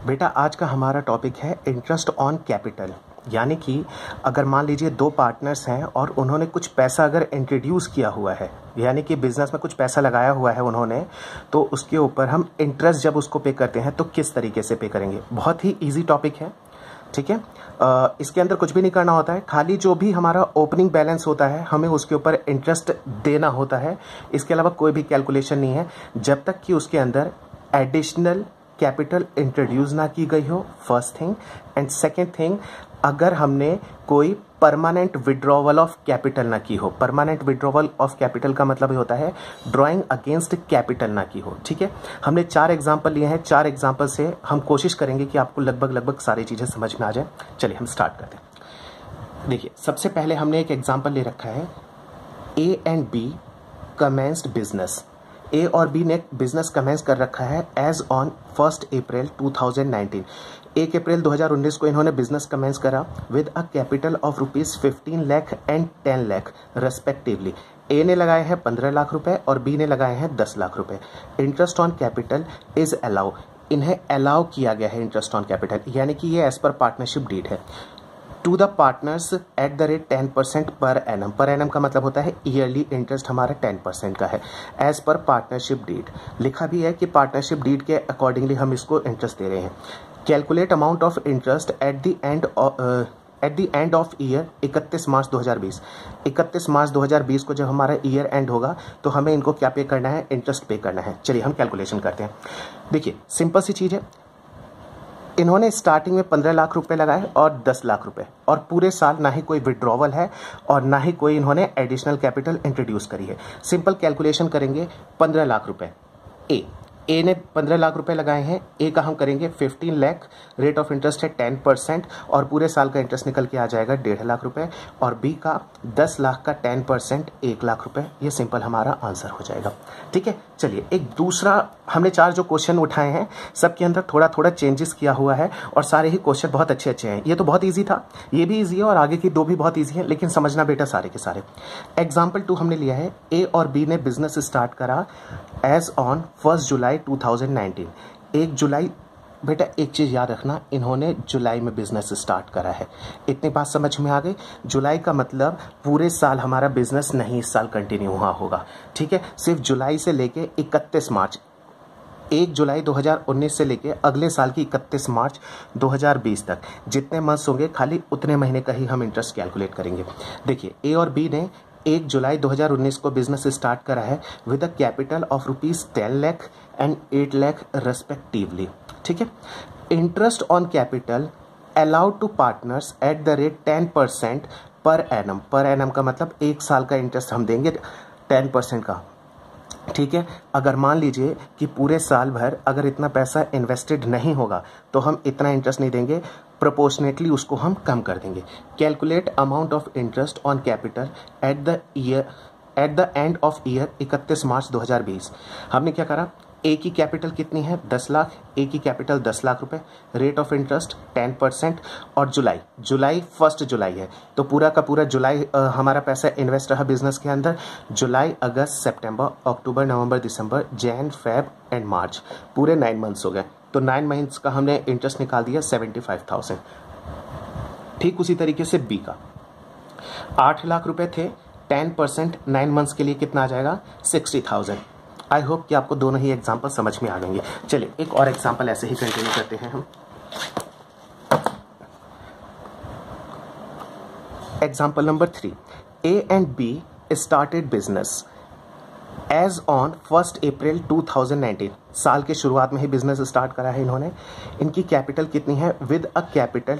बेटा आज का हमारा टॉपिक है इंटरेस्ट ऑन कैपिटल। यानी कि अगर मान लीजिए दो पार्टनर्स हैं और उन्होंने कुछ पैसा अगर इंट्रोड्यूस किया हुआ है, यानी कि बिजनेस में कुछ पैसा लगाया हुआ है उन्होंने, तो उसके ऊपर हम इंटरेस्ट जब उसको पे करते हैं तो किस तरीके से पे करेंगे। बहुत ही इजी टॉपिक है, ठीक है। इसके अंदर कुछ भी नहीं करना होता है, खाली जो भी हमारा ओपनिंग बैलेंस होता है हमें उसके ऊपर इंटरेस्ट देना होता है। इसके अलावा कोई भी कैलकुलेशन नहीं है जब तक कि उसके अंदर एडिशनल कैपिटल इंट्रोड्यूस ना की गई हो, first thing. And second thing, अगर हमने कोई परमानेंट विड्रॉवल ऑफ कैपिटल ना की हो। परमानेंट विड्रॉवल ऑफ कैपिटल का मतलब ये होता है ड्राइंग अगेंस्ट कैपिटल ना की हो, ठीक है। हमने 4 एग्जाम्पल लिए हैं, 4 एग्जाम्पल से हम कोशिश करेंगे कि आपको लगभग सारी चीजें समझ में आ जाए। चलिए हम स्टार्ट करते हैं। देखिए सबसे पहले हमने एक एग्जाम्पल ले रखा है, A and B commenced business. A और बी ने बिजनेस कमेंस कर रखा है एज ऑन 1 अप्रैल 2019। 1 अप्रैल 2019 को इन्होंने बिजनेस कमेंस करा with a capital of ₹15 lakh and 10 lakh respectively. A ने लगाए हैं 15 लाख रुपए और बी ने लगाए हैं 10 लाख रुपए। Interest on capital is allow, इन्हें अलाउ किया गया है इंटरेस्ट ऑन कैपिटल, यानी कि ये एज पर पार्टनरशिप डीड है to the partners at the rate 10% per annum. Per annum का मतलब होता है ईयरली इंटरेस्ट हमारा 10% का है एज पर पार्टनरशिप डीड। लिखा भी है कि पार्टनरशिप डीड के अकॉर्डिंगली हम इसको इंटरेस्ट दे रहे हैं। Calculate amount of interest at the end of year 31 March 2020। 31 March 2020 को जब हमारा ईयर एंड होगा तो हमें इनको क्या पे करना है, इंटरेस्ट पे करना है। चलिए हम कैलकुलेशन करते हैं। देखिए सिंपल सी चीज है, इन्होंने स्टार्टिंग में 15 लाख रुपए लगाए और 10 लाख रुपए, और पूरे साल ना ही कोई विड्रॉवल है और ना ही कोई इन्होंने एडिशनल कैपिटल इंट्रोड्यूस करी है। सिंपल कैलकुलेशन करेंगे, 15 लाख रुपए ए ने 15 लाख रुपए लगाए हैं। ए का हम करेंगे 15 लाख, रेट ऑफ इंटरेस्ट है 10% और पूरे साल का इंटरेस्ट निकल के आ जाएगा 1.5 लाख रुपए। और बी का 10 लाख का 10% 1 लाख रुपए। ये सिंपल हमारा आंसर हो जाएगा, ठीक है। चलिए एक दूसरा, हमने 4 जो क्वेश्चन उठाए हैं सबके अंदर थोड़ा थोड़ा चेंजेस किया हुआ है और सारे ही क्वेश्चन बहुत अच्छे हैं। ये तो बहुत ईजी था, ये भी ईजी है और आगे की 2 भी बहुत ईजी है, लेकिन समझना बेटा सारे के सारे। एग्जाम्पल 2 हमने लिया है, ए और बी ने बिजनेस स्टार्ट करा एज ऑन 1 जुलाई 2019। 1 जुलाई, बेटा एक चीज याद रखना, इन्होंने जुलाई में बिजनेस स्टार्ट करा है। इतनी बात समझ में आ गई। जुलाई का मतलब पूरे साल हमारा बिजनेस नहीं इस साल कंटिन्यू हुआ होगा, ठीक है। सिर्फ जुलाई से लेके 31 मार्च, 1 जुलाई 2019 से लेके अगले साल की 31 मार्च 2020 तक जितने मंथ्स होंगे खाली उतने महीने का ही हम इंटरेस्ट कैलकुलेट करेंगे। देखिए ए और बी ने 1 जुलाई 2019 को बिजनेस स्टार्ट करा है with a capital of ₹10 lakh and 8 lakh respectively, ठीक है। Interest on capital allowed to partners at the rate 10% per annum. Per annum का मतलब 1 साल का इंटरेस्ट हम देंगे 10% का, ठीक है। अगर मान लीजिए कि पूरे साल भर अगर इतना पैसा इन्वेस्टेड नहीं होगा तो हम इतना इंटरेस्ट नहीं देंगे, प्रोपोर्शनेटली उसको हम कम कर देंगे। Calculate amount of interest on capital at the end of year 31 March 2020। हमने क्या करा, ए की कैपिटल कितनी है 10 लाख, ए की कैपिटल 10 लाख रुपए, रेट ऑफ इंटरेस्ट 10% और जुलाई 1 जुलाई है तो पूरा का पूरा जुलाई हमारा पैसा इन्वेस्ट रहा बिजनेस के अंदर। July, August, September, October, November, December, Jan, Feb and March, पूरे 9 मंथ्स हो गए। तो 9 मंथ्स का हमने इंटरेस्ट निकाल दिया 75,000। ठीक उसी तरीके से बी का 8 लाख रुपए थे, 10% 9 मंथ्स के लिए कितना आ जाएगा 60,000। आई होप कि आपको दोनों ही एग्जाम्पल समझ में आ गएंगे। चलिए एक और एग्जाम्पल ऐसे ही कंटिन्यू करते हैं हम। Example number 3, A and B started business as on 1 April 2019। साल के शुरुआत में ही बिजनेस स्टार्ट करा है इन्होंने। इनकी कैपिटल कितनी है, with a capital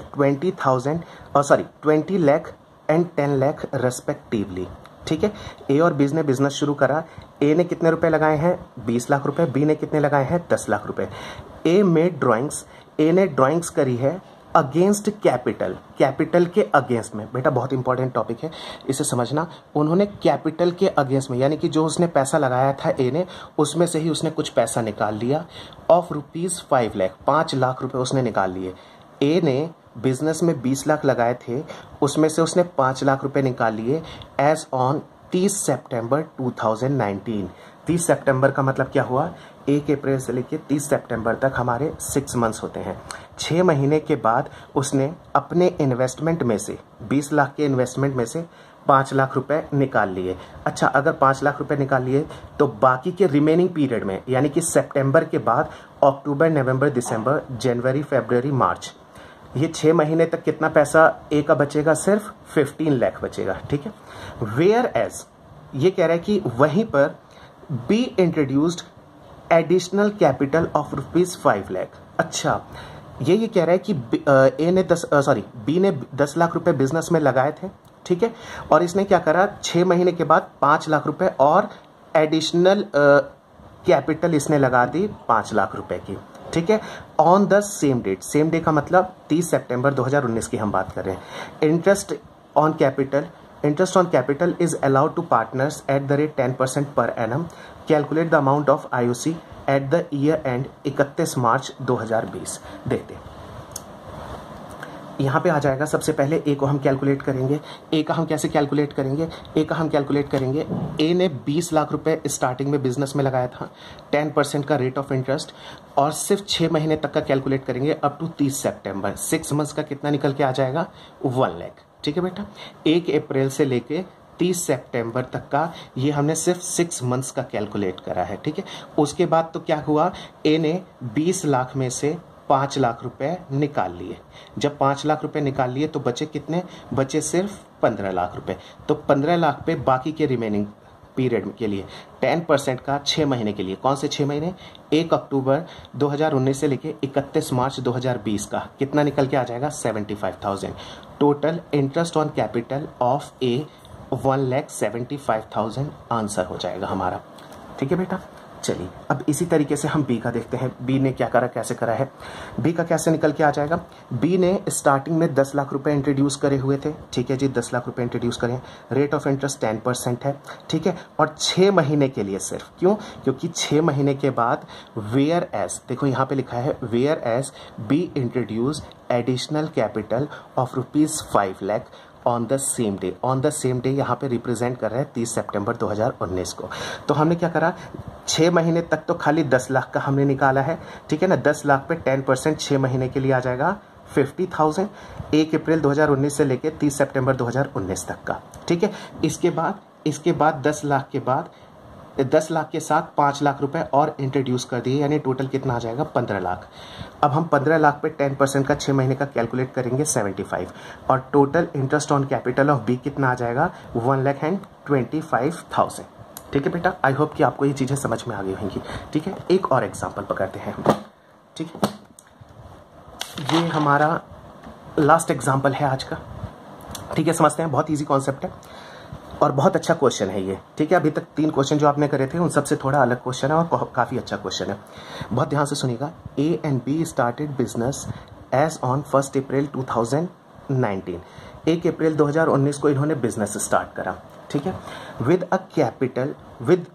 20 lakh and 10 lakh respectively, ठीक है। ए और बी ने बिजनेस शुरू करा। ए ने कितने रुपए लगाए हैं 20 लाख रुपए, बी ने कितने लगाए हैं 10 लाख रुपए। ए मेड ड्राइंग्स, ए ने ड्राइंग्स करी है अगेंस्ट कैपिटल, कैपिटल के अगेंस्ट में। बेटा बहुत इंपॉर्टेंट टॉपिक है, इसे समझना। उन्होंने कैपिटल के अगेंस्ट में, यानी कि जो उसने पैसा लगाया था ए ने, उसमें से ही उसने कुछ पैसा निकाल लिया ऑफ ₹5 लाख, 5 लाख रुपए उसने निकाल लिए। ए ने बिजनेस में 20 लाख लगाए थे, उसमें से उसने 5 लाख रुपए निकाल लिए एज ऑन 30 सितंबर 2019। 30 सितंबर का मतलब क्या हुआ 1 अप्रैल से लेकर 30 सितंबर तक हमारे 6 मंथ्स होते हैं। 6 महीने के बाद उसने अपने इन्वेस्टमेंट में से 20 लाख के इन्वेस्टमेंट में से 5 लाख रुपए निकाल लिए। अच्छा, अगर 5 लाख रुपए निकाल लिए तो बाकी के रिमेनिंग पीरियड में, यानी कि सितंबर के बाद अक्टूबर, नवंबर, दिसंबर, जनवरी, फरवरी, मार्च, ये 6 महीने तक कितना पैसा ए का बचेगा? सिर्फ 15 लाख बचेगा। ठीक है। वेयर एज ये कह रहा है कि वहीं पर B introduced additional capital of ₹5 lakh. अच्छा, ये कह रहा है कि बी ने 10 लाख रुपए बिजनेस में लगाए थे। ठीक है। और इसने क्या करा, 6 महीने के बाद 5 लाख रुपए और एडिशनल कैपिटल इसने लगा दी 5 लाख रुपए की। ठीक है। On the same date, same day का मतलब 30 सितंबर 2019 की हम बात कर रहे हैं। Interest on capital is allowed to partners at the rate 10% per annum. Calculate the amount of IOC at the year end 31 March 2020। देखते हैं, यहाँ पे आ जाएगा। सबसे पहले ए को हम कैलकुलेट करेंगे। ए का हम कैसे कैलकुलेट करेंगे? ए ने 20 लाख रुपए स्टार्टिंग में बिजनेस में लगाया था, 10% का रेट ऑफ इंटरेस्ट, और सिर्फ 6 महीने तक का कैलकुलेट करेंगे अप टू 30 सितंबर। 6 मंथ्स का कितना निकल के आ जाएगा? 1 लाख। ठीक है बेटा। 1 अप्रैल से लेके 30 सितंबर तक का ये हमने सिर्फ 6 मंथ्स का कैलकुलेट करा है। ठीक है। उसके बाद तो क्या हुआ, ए ने 20 लाख में से 5 लाख रुपए निकाल लिए। जब 5 लाख रुपए निकाल लिए तो बचे कितने? बचे सिर्फ 15 लाख रुपए। तो 15 लाख पे बाकी के रिमेनिंग पीरियड के लिए 10% का 6 महीने के लिए, कौन से 6 महीने? 1 अक्टूबर 2019 से लेके 31 मार्च 2020 का कितना निकल के आ जाएगा? 75,000। Total interest on capital of A 1,75,000 answer हो जाएगा हमारा। ठीक है बेटा। चलिए अब इसी तरीके से हम बी का देखते हैं। बी ने क्या करा, कैसे करा है? बी का कैसे निकल के आ जाएगा? बी ने स्टार्टिंग में 10 लाख रुपए इंट्रोड्यूस करे हुए थे। ठीक है जी, 10 लाख रुपए इंट्रोड्यूस करें। रेट ऑफ इंटरेस्ट 10% है। ठीक है। और 6 महीने के लिए सिर्फ, क्यों? क्योंकि 6 महीने के बाद वेयर एज, देखो यहाँ पे लिखा है whereas B introduce additional capital of ₹5 lakh on the same day. On the same day यहाँ पे रिप्रेजेंट कर रहे हैं 30 सितंबर 2019 को। तो हमने क्या करा, 6 महीने तक तो खाली 10 लाख का हमने निकाला है। ठीक है ना। 10 लाख पे 10% 6 महीने के लिए आ जाएगा 50,000। 1 अप्रैल 2019 से लेके 30 सितंबर 2019 तक का। ठीक है। इसके बाद 10 लाख के बाद 10 लाख के साथ 5 लाख रुपए और इंट्रोड्यूस कर दिए, यानी टोटल कितना आ जाएगा? 15 लाख। अब हम 15 लाख पे 10% का 6 महीने का कैलकुलेट करेंगे 75, और total interest on capital of B कितना आ जाएगा? 1,25,000। ठीक है बेटा। आई होप कि आपको ये चीजें समझ में आ गई होंगी। ठीक है। एक और एग्जाम्पल पकड़ते हैं। ठीक है। ये हमारा लास्ट एग्जाम्पल है आज का। ठीक है। समझते हैं, बहुत ईजी कॉन्सेप्ट है और बहुत अच्छा क्वेश्चन है ये। ठीक है। अभी तक 3 क्वेश्चन जो आपने करे थे उन सबसे थोड़ा अलग क्वेश्चन है और काफी अच्छा क्वेश्चन है। बहुत ध्यान से सुनिएगा। A and B started business as on 1 April 2019। 1 April 2019 को इन्होंने बिजनेस स्टार्ट करा। ठीक है। With a capital with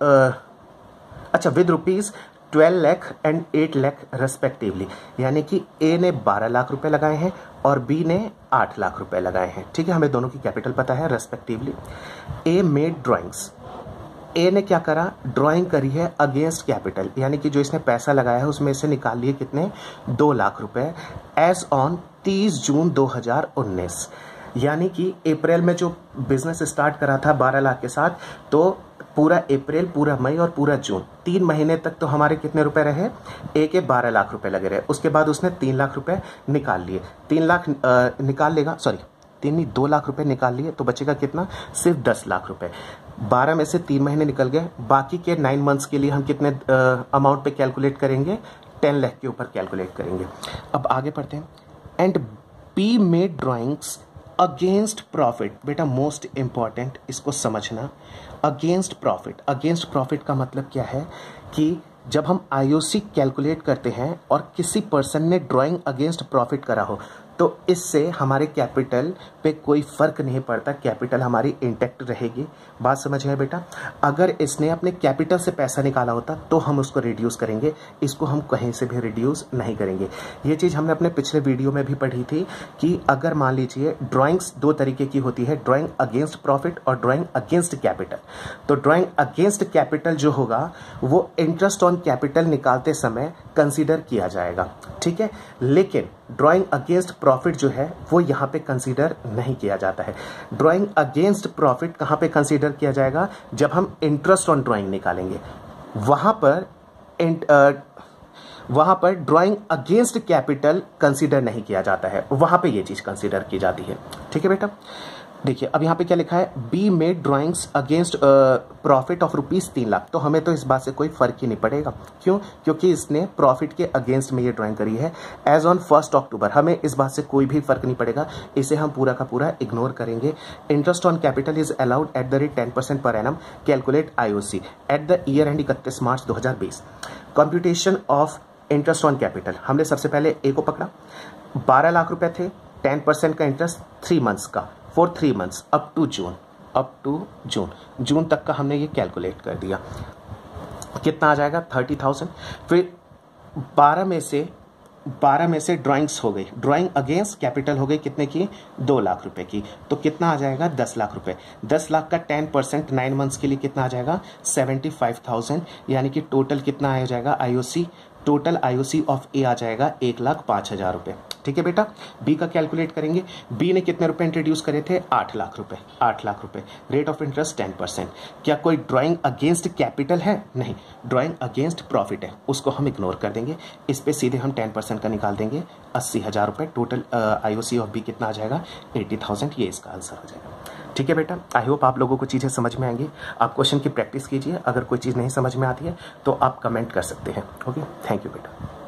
₹12 lakh and 8 lakh respectively, यानी कि ए ने 12 लाख रुपए लगाए हैं और बी ने 8 लाख रुपए लगाए हैं। ठीक है। हमें दोनों की कैपिटल पता है respectively. A made drawings, A ने क्या करा, ड्राइंग करी है अगेंस्ट कैपिटल, यानी कि जो इसने पैसा लगाया है उसमें से निकाल लिए कितने? 2 लाख रुपए एज ऑन 30 जून 2019। यानी कि अप्रैल में जो बिजनेस स्टार्ट करा था 12 लाख के साथ, तो पूरा अप्रैल, पूरा मई और पूरा जून, 3 महीने तक तो हमारे कितने रुपए रहे? ए के 12 लाख रुपए लगे रहे। उसके बाद उसने 3 लाख रुपए निकाल लिए। 3 लाख निकाल लेगा, सॉरी 2 लाख रुपए निकाल लिए तो बचेगा कितना? सिर्फ 10 लाख रुपए। 12 में से 3 महीने निकल गए। बाकी के 9 मंथ्स के लिए हम कितने अमाउंट पे कैलकुलेट करेंगे? 10 लाख के ऊपर कैलकुलेट करेंगे। अब आगे पढ़ते हैं। And B made drawings against profit. बेटा मोस्ट इंपॉर्टेंट, इसको समझना। अगेंस्ट प्रॉफिट का मतलब क्या है कि जब हम आईओसी कैलकुलेट करते हैं और किसी पर्सन ने ड्राइंग अगेंस्ट प्रॉफिट करा हो तो इससे हमारे कैपिटल पे कोई फ़र्क नहीं पड़ता, कैपिटल हमारी इंटैक्ट रहेगी। बात समझ है बेटा? अगर इसने अपने कैपिटल से पैसा निकाला होता तो हम उसको रिड्यूस करेंगे, इसको हम कहीं से भी रिड्यूस नहीं करेंगे। ये चीज़ हमने अपने पिछले वीडियो में भी पढ़ी थी कि अगर मान लीजिए ड्राइंग्स दो तरीके की होती है, ड्राइंग अगेंस्ट प्रॉफिट और ड्राइंग अगेंस्ट कैपिटल। तो ड्राइंग अगेंस्ट कैपिटल जो होगा वो इंटरेस्ट ऑन कैपिटल निकालते समय कंसीडर किया जाएगा, ठीक है। लेकिन ड्राइंग अगेंस्ट प्रॉफिट जो है वो यहाँ पे कंसीडर नहीं किया जाता है। ड्राइंग अगेंस्ट प्रॉफिट कहाँ पे कंसीडर किया जाएगा? जब हम इंटरेस्ट ऑन ड्राइंग निकालेंगे, वहां पर ड्राइंग अगेंस्ट कैपिटल कंसीडर नहीं किया जाता है, वहां पे ये चीज कंसीडर की जाती है, ठीक है बेटा। देखिए अब यहाँ पे क्या लिखा है, B made drawings against profit of ₹3 lakh. तो हमें तो इस बात से कोई फर्क ही नहीं पड़ेगा, क्यों? क्योंकि इसने प्रॉफिट के अगेंस्ट में ये ड्राइंग करी है। एज ऑन 1 अक्टूबर हमें इस बात से कोई भी फर्क नहीं पड़ेगा, इसे हम पूरा का पूरा इग्नोर करेंगे। Interest on capital is allowed at the rate 10% per annum, calculate IOC at the year end 31 March 2020। Computation of interest on capital, हमने सबसे पहले ए को पकड़ा, 12 लाख रुपए थे, 10% का इंटरेस्ट 3 मंथ्स का, for 3 months up to June तक का हमने ये कैलकुलेट कर दिया। कितना आ जाएगा? 30,000। फिर 12 में से ड्राइंग्स हो गई, ड्राइंग अगेंस्ट कैपिटल हो गई कितने की? 2 लाख रुपए की। तो कितना आ जाएगा? 10 लाख रुपए। 10 लाख का 10% 9 मंथ्स के लिए कितना आ जाएगा? 75,000। यानी कि टोटल कितना आ जाएगा IOC? Total IOC of A आ जाएगा 1,05,000 रुपए, ठीक है बेटा। बी का कैलकुलेट करेंगे। बी ने कितने रुपए इंट्रोड्यूस करे थे? 8 लाख रुपए। 8 लाख रुपए, रेट ऑफ इंटरेस्ट 10%। क्या कोई ड्राइंग अगेंस्ट कैपिटल है? नहीं, ड्राइंग अगेंस्ट प्रॉफिट है, उसको हम इग्नोर कर देंगे। इस पे सीधे हम 10% का निकाल देंगे, 80,000 रुपए। टोटल IOC ऑफ बी कितना आ जाएगा? 80,000। ये इसका आंसर हो जाएगा, ठीक है बेटा। आई होप आप लोगों को चीज़ें समझ में आएंगी। आप क्वेश्चन की प्रैक्टिस कीजिए, अगर कोई चीज़ नहीं समझ में आती है तो आप कमेंट कर सकते हैं। ओके, थैंक यू बेटा।